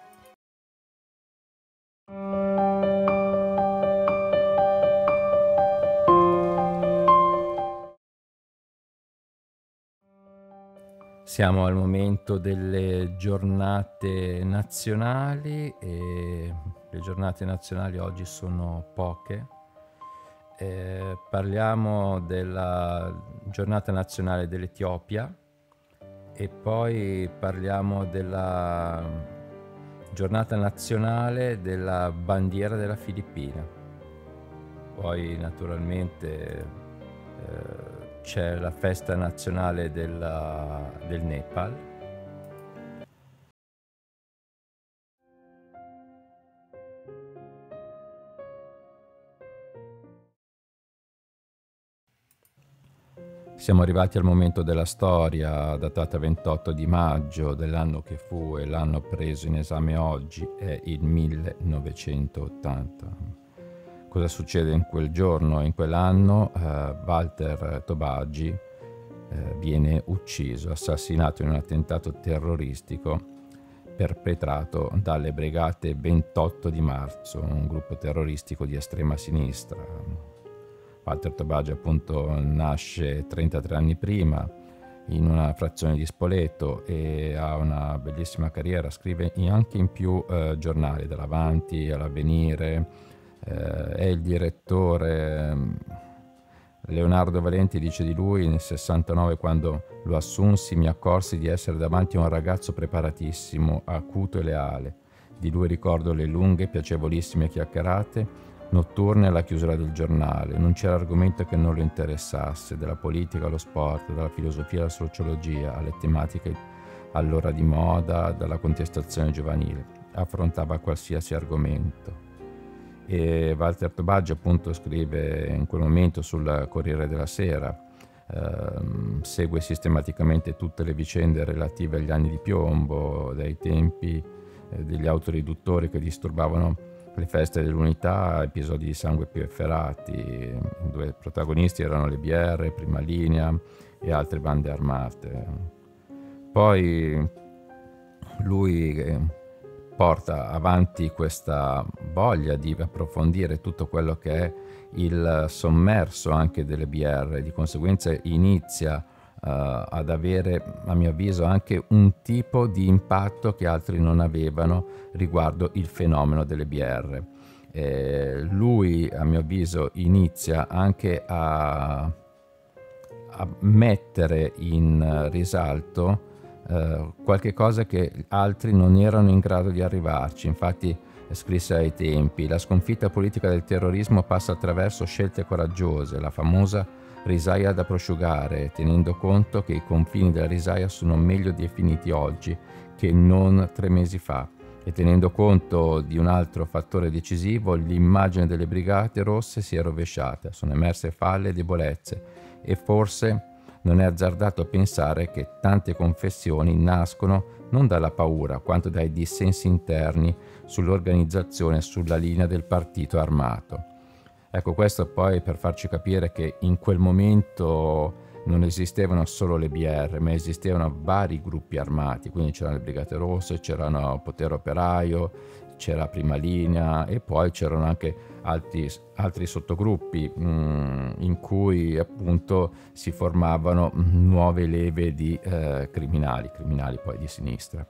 Siamo al momento delle giornate nazionali e le giornate nazionali oggi sono poche. Parliamo della giornata nazionale dell'Etiopia e poi parliamo della giornata nazionale della bandiera della Filippina. Poi naturalmente c'è la festa nazionale del Nepal. Siamo arrivati al momento della storia, datata 28 di maggio dell'anno che fu, e l'anno preso in esame oggi è il 1980. Cosa succede in quel giorno, in quell'anno? Walter Tobagi viene ucciso, assassinato in un attentato terroristico perpetrato dalle Brigate 28 di marzo, un gruppo terroristico di estrema sinistra. Walter Tobagi appunto nasce 33 anni prima in una frazione di Spoleto e ha una bellissima carriera, scrive anche in più giornali, dall'Avanti all'Avvenire, è il direttore. Leonardo Valenti dice di lui nel 69: quando lo assunsi mi accorsi di essere davanti a un ragazzo preparatissimo, acuto e leale. Di lui ricordo le lunghe, piacevolissime chiacchierate notturne alla chiusura del giornale. Non c'era argomento che non lo interessasse, dalla politica allo sport, dalla filosofia alla sociologia, alle tematiche allora di moda, dalla contestazione giovanile. Affrontava qualsiasi argomento. E Walter Tobagi appunto scrive in quel momento sul Corriere della Sera, segue sistematicamente tutte le vicende relative agli anni di piombo, dai tempi degli autoriduttori che disturbavano le feste dell'unità, episodi di sangue più efferati. I due protagonisti erano le BR, Prima Linea e altre bande armate. Poi lui porta avanti questa voglia di approfondire tutto quello che è il sommerso anche delle BR, di conseguenza inizia ad avere, a mio avviso, anche un tipo di impatto che altri non avevano riguardo il fenomeno delle BR. Lui, a mio avviso, inizia anche a mettere in risalto qualche cosa che altri non erano in grado di arrivarci. Infatti scrisse ai tempi: la sconfitta politica del terrorismo passa attraverso scelte coraggiose, la famosa risaia da prosciugare, tenendo conto che i confini della risaia sono meglio definiti oggi che non 3 mesi fa, e tenendo conto di un altro fattore decisivo: l'immagine delle Brigate Rosse si è rovesciata, sono emerse falle e debolezze, e forse non è azzardato pensare che tante confessioni nascono non dalla paura quanto dai dissensi interni sull'organizzazione e sulla linea del partito armato. Ecco, questo poi per farci capire che in quel momento non esistevano solo le BR, ma esistevano vari gruppi armati, quindi c'erano le Brigate Rosse, c'erano Potere Operaio, c'era Prima Linea e poi c'erano anche altri sottogruppi in cui appunto si formavano nuove leve di criminali poi di sinistra.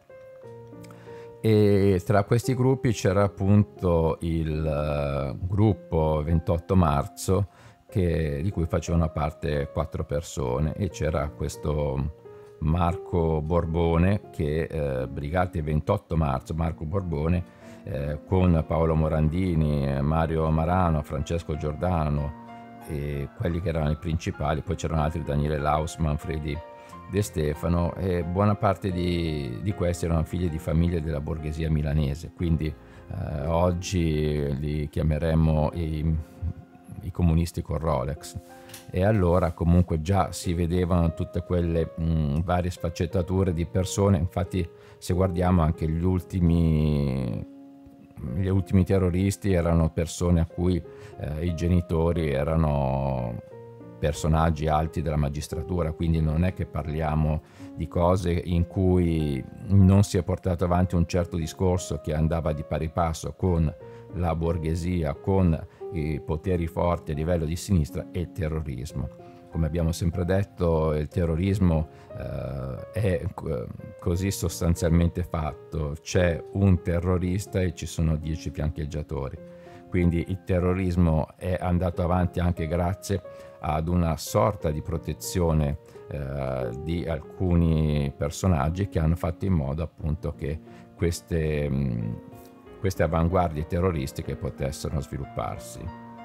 E tra questi gruppi c'era appunto il gruppo 28 marzo di cui facevano parte 4 persone, e c'era questo Marco Borbone che Brigate 28 marzo, Marco Borbone, con Paolo Morandini, Mario Marano, Francesco Giordano e quelli che erano i principali. Poi c'erano altri, Daniele Laus, Manfredi De Stefano, e buona parte di questi erano figli di famiglie della borghesia milanese, quindi oggi li chiameremmo i comunisti con Rolex. E allora comunque già si vedevano tutte quelle varie sfaccettature di persone. Infatti, se guardiamo anche gli ultimi terroristi erano persone a cui i genitori erano personaggi alti della magistratura, quindi non è che parliamo di cose in cui non si è portato avanti un certo discorso che andava di pari passo con la borghesia, con i poteri forti a livello di sinistra e il terrorismo. Come abbiamo sempre detto, il terrorismo è così sostanzialmente fatto: c'è un terrorista e ci sono 10 fiancheggiatori. Quindi il terrorismo è andato avanti anche grazie ad una sorta di protezione di alcuni personaggi che hanno fatto in modo appunto che queste avanguardie terroristiche potessero svilupparsi.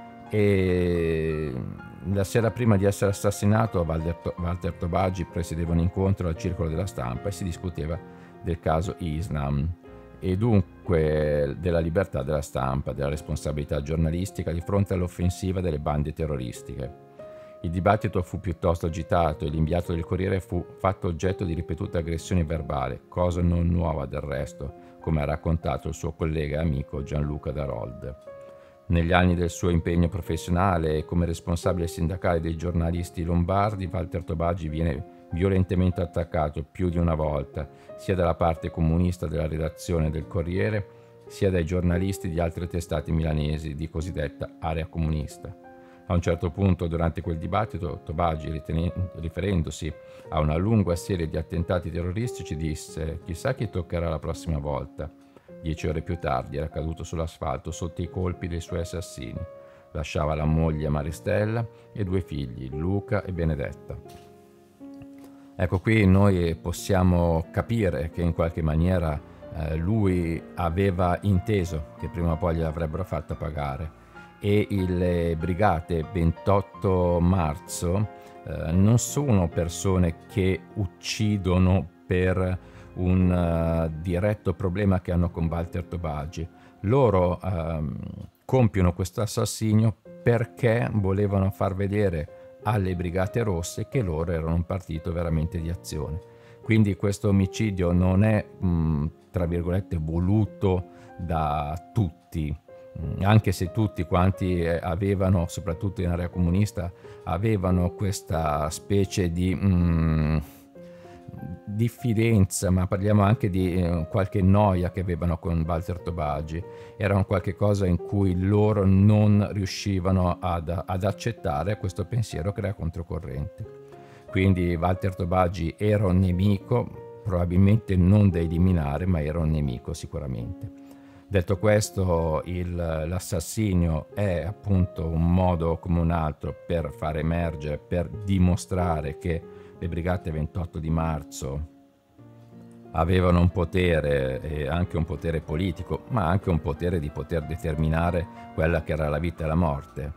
E la sera prima di essere assassinato, Walter Tobagi presiedeva un incontro al Circolo della Stampa e si discuteva del caso Islam e dunque della libertà della stampa, della responsabilità giornalistica di fronte all'offensiva delle bande terroristiche. Il dibattito fu piuttosto agitato e l'inviato del Corriere fu fatto oggetto di ripetute aggressioni verbali, cosa non nuova del resto, come ha raccontato il suo collega e amico Gianluca Darold. Negli anni del suo impegno professionale e come responsabile sindacale dei giornalisti lombardi, Walter Tobagi viene violentemente attaccato più di una volta, sia dalla parte comunista della redazione del Corriere, sia dai giornalisti di altre testate milanesi di cosiddetta area comunista. A un certo punto, durante quel dibattito, Tobagi, riferendosi a una lunga serie di attentati terroristici, disse: «Chissà chi toccherà la prossima volta». 10 ore più tardi era caduto sull'asfalto sotto i colpi dei suoi assassini. Lasciava la moglie Maristella e 2 figli, Luca e Benedetta. Ecco, qui noi possiamo capire che in qualche maniera lui aveva inteso che prima o poi gliel'avrebbero fatta pagare, e le brigate 28 marzo non sono persone che uccidono per un diretto problema che hanno con Walter Tobagi. Loro compiono questo assassinio perché volevano far vedere alle Brigate Rosse che loro erano un partito veramente di azione. Quindi questo omicidio non è, tra virgolette, voluto da tutti, anche se tutti quanti avevano, soprattutto in area comunista, avevano questa specie di diffidenza, ma parliamo anche di qualche noia che avevano con Walter Tobagi. Era un qualche cosa in cui loro non riuscivano ad accettare questo pensiero che era controcorrente. Quindi Walter Tobagi era un nemico, probabilmente non da eliminare, ma era un nemico sicuramente. Detto questo, l'assassinio è appunto un modo come un altro per far emergere, per dimostrare che le brigate 28 di marzo avevano un potere, e anche un potere politico, ma anche un potere di poter determinare quella che era la vita e la morte.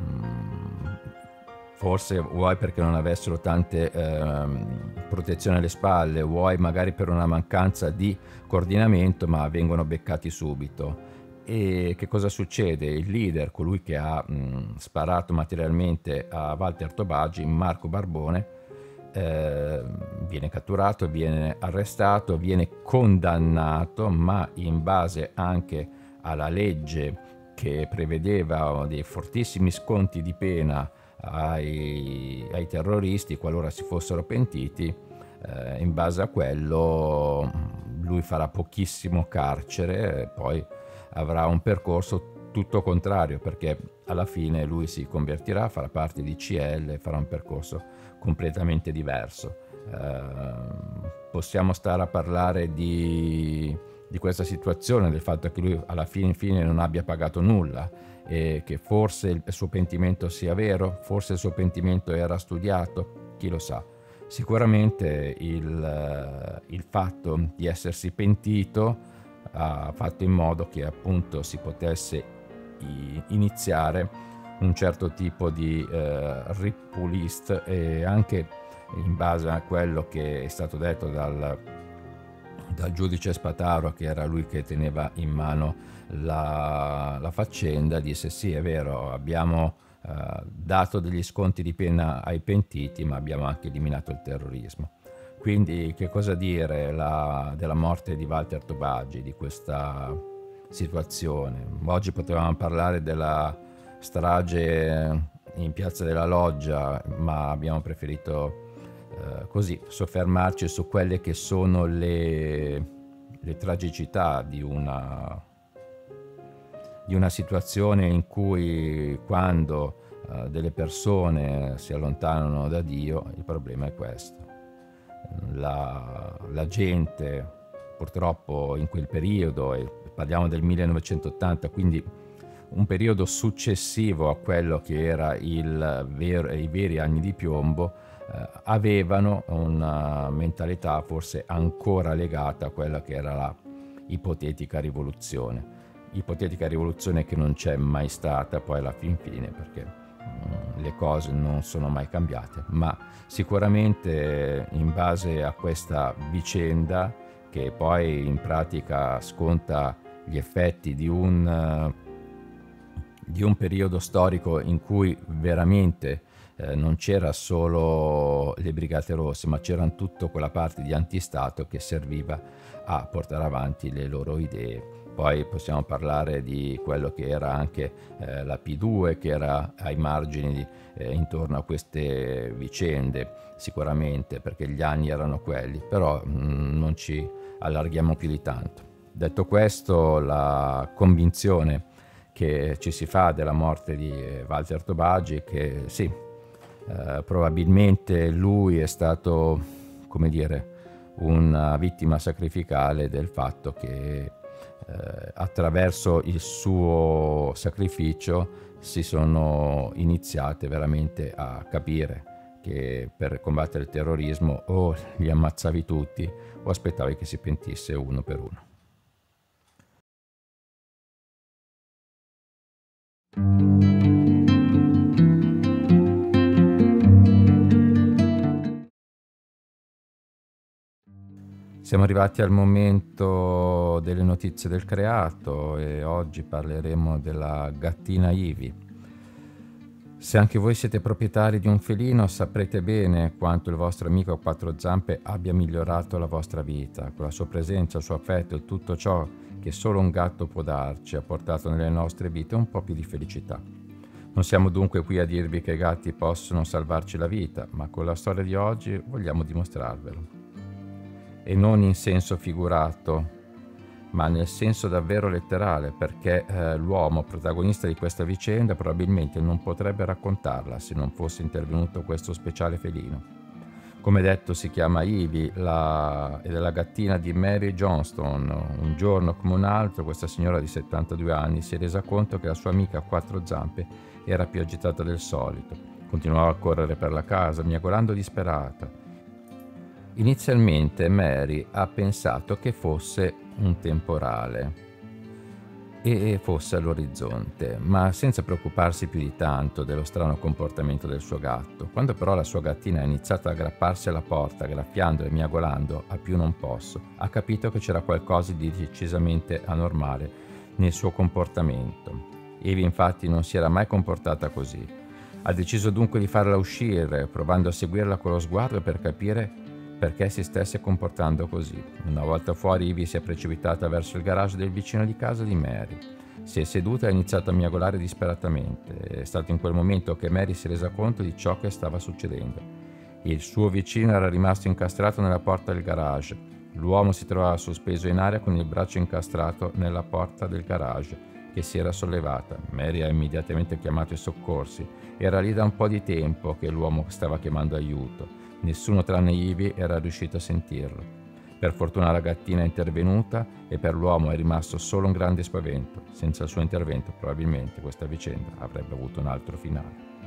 Forse vuoi perché non avessero tante protezioni alle spalle, vuoi magari per una mancanza di coordinamento, ma vengono beccati subito. E che cosa succede? Il leader, colui che ha sparato materialmente a Walter Tobagi, Marco Barbone, viene catturato, viene arrestato, viene condannato, ma in base anche alla legge che prevedeva dei fortissimi sconti di pena ai terroristi qualora si fossero pentiti, in base a quello lui farà pochissimo carcere e poi avrà un percorso tutto contrario, perché alla fine lui si convertirà, farà parte di CL e farà un percorso completamente diverso. Possiamo stare a parlare di questa situazione, del fatto che lui alla fine non abbia pagato nulla e che forse il suo pentimento sia vero, forse il suo pentimento era studiato, chi lo sa. Sicuramente il fatto di essersi pentito ha fatto in modo che appunto si potesse iniziare un certo tipo di ripulist, e anche in base a quello che è stato detto dal giudice Spataro, che era lui che teneva in mano la faccenda, disse: sì, è vero, abbiamo dato degli sconti di pena ai pentiti, ma abbiamo anche eliminato il terrorismo. Quindi che cosa dire della morte di Walter Tobagi, di questa situazione? Oggi potevamo parlare della strage in Piazza della Loggia, ma abbiamo preferito così soffermarci su quelle che sono le tragicità di una situazione in cui, quando delle persone si allontanano da Dio, il problema è questo. La gente purtroppo in quel periodo, e parliamo del 1980, quindi un periodo successivo a quello che era i veri anni di piombo, avevano una mentalità forse ancora legata a quella che era la ipotetica rivoluzione che non c'è mai stata poi alla fin fine, perché le cose non sono mai cambiate, ma sicuramente in base a questa vicenda, che poi in pratica sconta gli effetti di un periodo storico in cui veramente non c'era solo le Brigate Rosse, ma c'era tutta quella parte di antistato che serviva a portare avanti le loro idee. Poi possiamo parlare di quello che era anche la P2, che era ai margini intorno a queste vicende, sicuramente, perché gli anni erano quelli, però non ci allarghiamo più di tanto. Detto questo, la convinzione che ci si fa della morte di Walter Tobagi, che sì, probabilmente lui è stato, come dire, una vittima sacrificale del fatto che attraverso il suo sacrificio si sono iniziate veramente a capire che per combattere il terrorismo o li ammazzavi tutti o aspettavi che si pentisse uno per uno. Siamo arrivati al momento delle notizie del creato e oggi parleremo della gattina Ivy. Se anche voi siete proprietari di un felino, saprete bene quanto il vostro amico a quattro zampe abbia migliorato la vostra vita. Con la sua presenza, il suo affetto e tutto ciò che solo un gatto può darci ha portato nelle nostre vite un po' più di felicità. Non siamo dunque qui a dirvi che i gatti possono salvarci la vita, ma con la storia di oggi vogliamo dimostrarvelo. E non in senso figurato, ma nel senso davvero letterale, perché l'uomo protagonista di questa vicenda probabilmente non potrebbe raccontarla se non fosse intervenuto questo speciale felino. Come detto, si chiama Ivy ed è la gattina di Mary Johnston. Un giorno come un altro questa signora di 72 anni si è resa conto che la sua amica a quattro zampe era più agitata del solito. Continuava a correre per la casa, miagolando disperata. Inizialmente Mary ha pensato che fosse un temporale e fosse all'orizzonte, ma senza preoccuparsi più di tanto dello strano comportamento del suo gatto. Quando però la sua gattina ha iniziato ad aggrapparsi alla porta, graffiando e miagolando a più non posso, ha capito che c'era qualcosa di decisamente anormale nel suo comportamento. Ivy infatti non si era mai comportata così. Ha deciso dunque di farla uscire, provando a seguirla con lo sguardo per capire perché si stesse comportando così. Una volta fuori, Ivy si è precipitata verso il garage del vicino di casa di Mary. Si è seduta e ha iniziato a miagolare disperatamente. È stato in quel momento che Mary si è resa conto di ciò che stava succedendo. Il suo vicino era rimasto incastrato nella porta del garage. L'uomo si trovava sospeso in aria con il braccio incastrato nella porta del garage, che si era sollevata. Mary ha immediatamente chiamato i soccorsi. Era lì da un po' di tempo che l'uomo stava chiamando aiuto. Nessuno tranne Ivy era riuscito a sentirlo. Per fortuna la gattina è intervenuta e per l'uomo è rimasto solo un grande spavento. Senza il suo intervento probabilmente questa vicenda avrebbe avuto un altro finale.